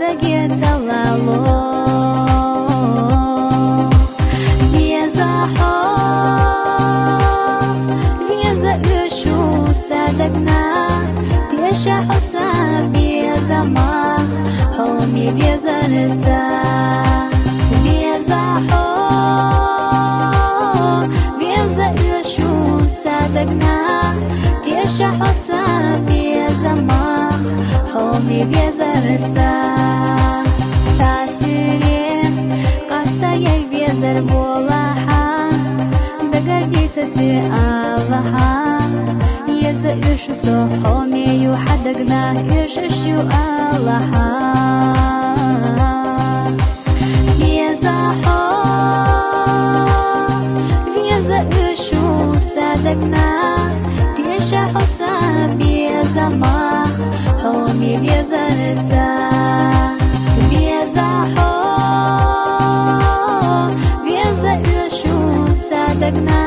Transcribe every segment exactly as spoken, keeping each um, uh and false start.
دقيت اللالو بيزاحو بيزاقشو صدقنا تيشا حسا بيزمخ حومي بيزرسا بيزاحو بيزاقشو صدقنا تيشا حسا بيزمخ حومي بيزرسا تاسيري قاستا يك بيزر بولاحا دقردي تسي اللها يزقش سو حومي يوحدقنا يششو اللها بيزاحو بيزقشو صدقنا تيشا حسا بيزمخ حومي بيزرسا بيزاحو بيزقشو صدقنا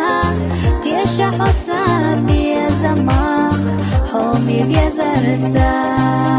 تيشا حسا بيزمخ حومي بيزرسا